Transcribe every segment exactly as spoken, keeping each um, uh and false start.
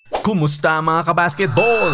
Kumusta mga kabasketball?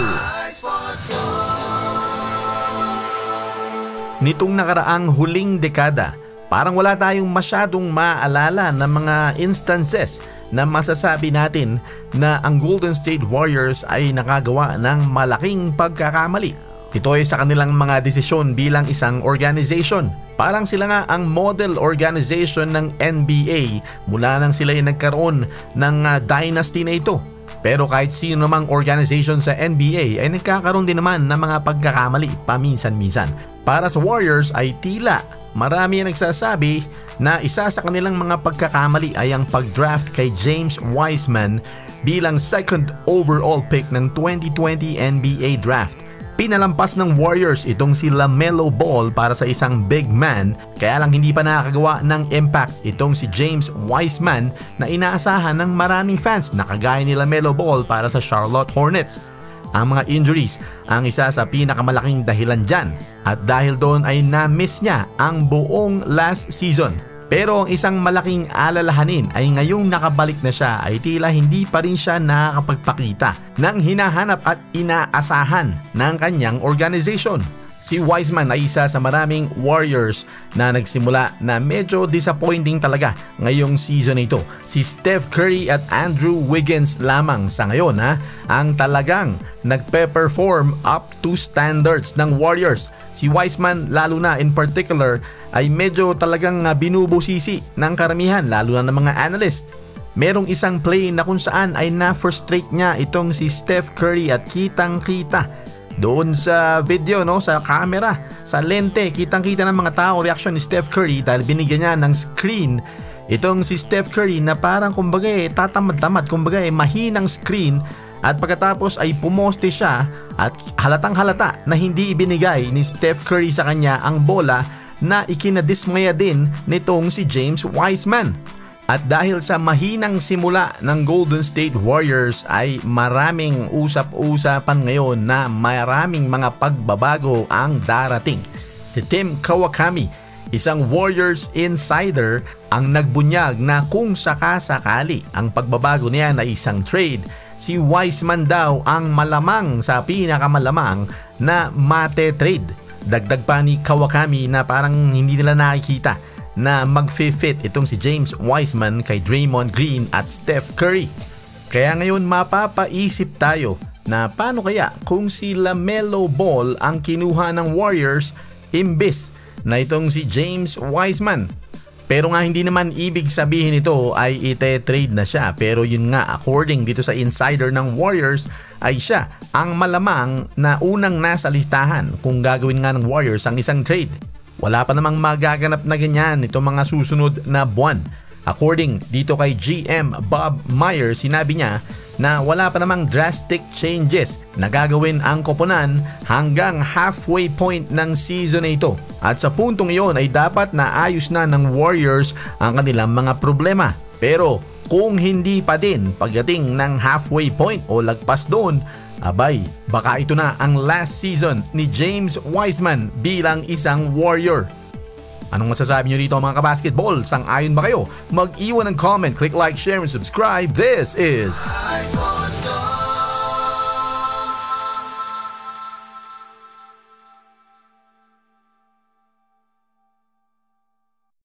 Nitong nakaraang huling dekada, parang wala tayong masyadong maaalala ng mga instances na masasabi natin na ang Golden State Warriors ay nakagawa ng malaking pagkakamali. Ito ay sa kanilang mga desisyon bilang isang organization. Parang sila nga ang model organization ng N B A mula nang sila ay nagkaroon ng uh, dynasty na ito. Pero kahit sino namang organization sa N B A ay nagkakaroon din naman ng mga pagkakamali paminsan-minsan. Para sa Warriors ay tila marami ang nagsasabi na isa sa kanilang mga pagkakamali ay ang pag-draft kay James Wiseman bilang second overall pick ng twenty twenty N B A draft. Pinalampas ng Warriors itong si LaMelo Ball para sa isang big man, kaya lang hindi pa nakakagawa ng impact itong si James Wiseman na inaasahan ng maraming fans na kagaya ni LaMelo Ball para sa Charlotte Hornets. Ang mga injuries ang isa sa pinakamalaking dahilan dyan, at dahil doon ay na-miss niya ang buong last season. Pero ang isang malaking alalahanin ay ngayong nakabalik na siya ay tila hindi pa rin siya nakakapagpakita ng hinahanap at inaasahan ng kanyang organization. Si Wiseman ay isa sa maraming Warriors na nagsimula na medyo disappointing talaga ngayong season ito. Si Steph Curry at Andrew Wiggins lamang sa ngayon ha, ang talagang nagpe-perform up to standards ng Warriors. Si Wiseman lalo na in particular ay medyo talagang binubusisi ng karamihan lalo na ng mga analyst. Merong isang play na kung saan ay na-frustrate niya itong si Steph Curry at kitang-kita doon sa video, no, sa camera, sa lente, kitang-kita ng mga tao reaction ni Steph Curry dahil binigyan niya ng screen itong si Steph Curry na parang kumbaga eh, tatamad-tamad, kumbaga eh, mahinang screen, at pagkatapos ay pumoste siya at halatang halata na hindi ibinigay ni Steph Curry sa kanya ang bola na ikinadismaya din nitong si James Wiseman. At dahil sa mahinang simula ng Golden State Warriors ay maraming usap-usapan ngayon na maraming mga pagbabago ang darating. Si Tim Kawakami, isang Warriors insider, ang nagbunyag na kung sakasakali ang pagbabago niya na isang trade, si Wiseman daw ang malamang sa pinakamalamang na mate-trade. Dagdag pa ni Kawakami na parang hindi nila nakikita na mag-fit itong si James Wiseman kay Draymond Green at Steph Curry. Kaya ngayon mapapaisip tayo na paano kaya kung si LaMelo Ball ang kinuha ng Warriors imbis na itong si James Wiseman. Pero nga hindi naman ibig sabihin ito ay ite-trade na siya, pero yun nga according dito sa insider ng Warriors ay siya ang malamang na unang nasa listahan kung gagawin nga ng Warriors ang isang trade. Wala pa namang magaganap na ganyan itong mga susunod na buwan. According dito kay G M Bob Myers, sinabi niya na wala pa namang drastic changes na gagawin ang koponan hanggang halfway point ng season na ito. At sa puntong iyon ay dapat na ayos na ng Warriors ang kanilang mga problema. Pero kung hindi pa din pagdating ng halfway point o lagpas doon, abay, baka ito na ang last season ni James Wiseman bilang isang Warrior. Anong masasabi nyo dito mga kabasketball? Sang-ayon ba kayo? Mag-iwan ng comment, click like, share, and subscribe. This is